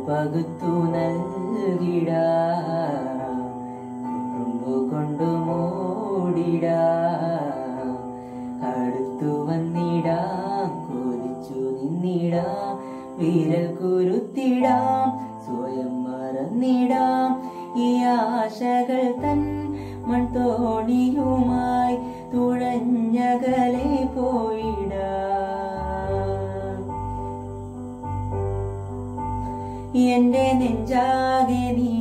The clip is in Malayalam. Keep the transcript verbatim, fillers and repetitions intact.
പകുത്തു നൽകിടാം, കുറുമ്പു കൊണ്ടു മൂടിടാം. അടുത്തു വന്നിടാം, കൊതിച്ചു നിന്നിടാം, വിരൽ കുരുത്തിടാം, സ്വയം മറന്നിടാം. ഈ ആശകൾ തൻ മൺതോണിയുമായി തുഴഞ്ഞകലെ പോയിടാം. എന്റെ നെഞ്ചാകെ നീ